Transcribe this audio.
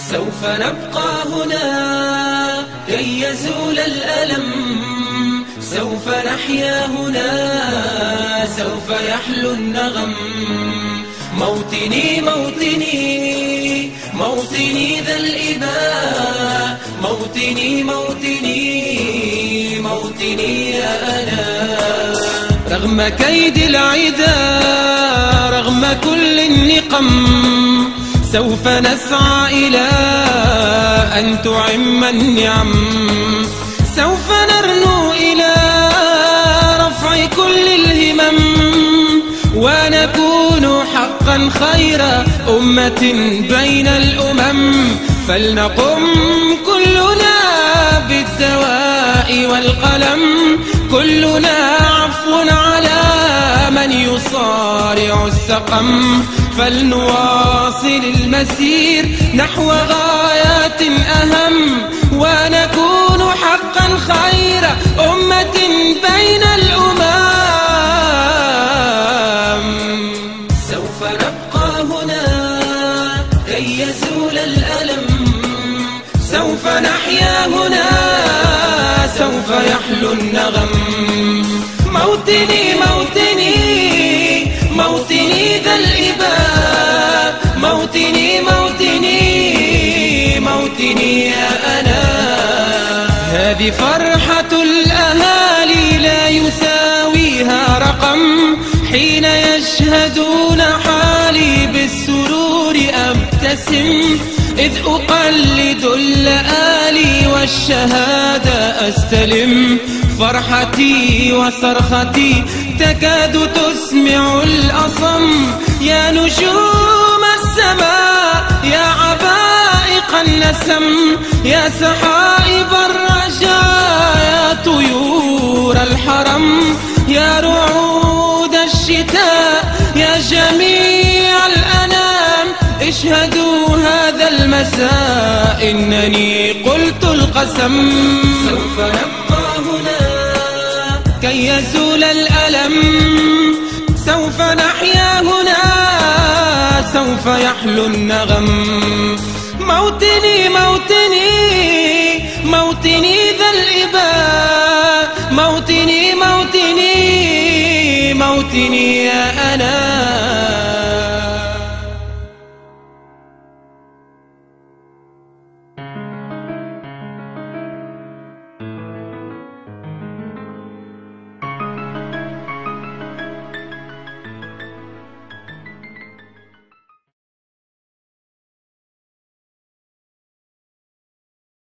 سوف نبقى هنا كي يزول الألم، سوف نحيا هنا، سوف يحلو النغم. موطني موطني موطني ذا الإباء، موطني موطني موطني يا أنا. رغم كيد العدا، رغم كل النقم، سوف نسعى إلى أن تعم النعم. سوف نرنو إلى رفع كل الهمم، ونكون حقا خير أمة بين الأمم. فلنقم كلنا بالدواء والقلم، كلنا عفو على من يصارع السقم. فلنواصل المسير نحو غايات أهم، ونكون حقا خير أمة بين الأمم. سوف نبقى هنا كي يزول الألم، سوف نحيا هنا، سوف يحلو النغم. موطني موطني موطني ذا الإباء، موطني موطني موطني يا أنا. هذه فرحة الأهالي لا يساويها رقم، حين يشهدون حالي بالسرور أبتسم، إذ أقلد اللآلي والشهادة أستلم. فرحتي وصرختي تكاد تسمع الأصم، يا نجوم السماء، يا عبائق النسم، يا سحائب الرجاء، يا طيور الحرم، يا رعود الشتاء، يا جميع الأنام. اشهدوا هذا المساء إنني قلت القسم. سوف نبقى هنا كي يزول الألم، سوف نحيا هنا، سوف يحلو النغم. موطني موطني موطني ذا الإباء، موطني موطني موطني يا أنا.